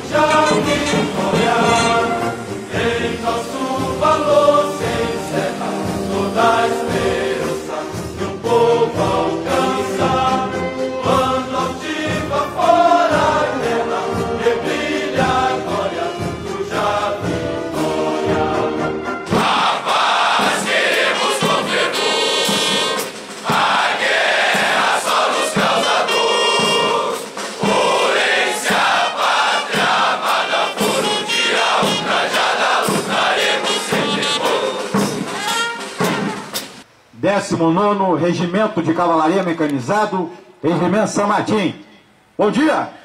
já vitória, em nosso valor se encerra toda a esperança que o povo alcança. Quando altiva fora a guerra, e brilha a glória, cuja vitória. A paz queremos governo, a guerra só nos causa dor. Porém, se a pátria amada for um dia ultrajada, lutaremos sem temor. 19º Regimento de Cavalaria Mecanizado, Regimento San Martín. Bom dia!